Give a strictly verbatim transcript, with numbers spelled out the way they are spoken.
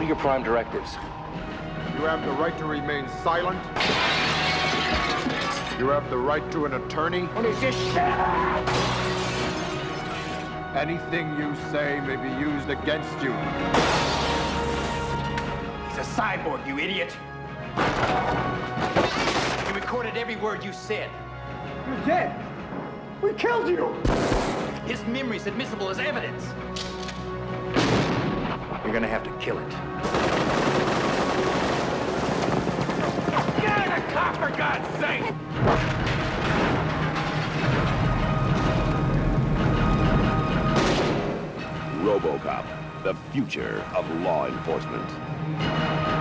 are your prime directives? You have the right to remain silent. You have the right to an attorney. What is this shit? Anything you say may be used against you. He's a cyborg, you idiot. He recorded every word you said. You're dead. We killed you. His memory's admissible as evidence. You're gonna have to kill it. Get in the car, for God's sake! Robocop, the future of law enforcement.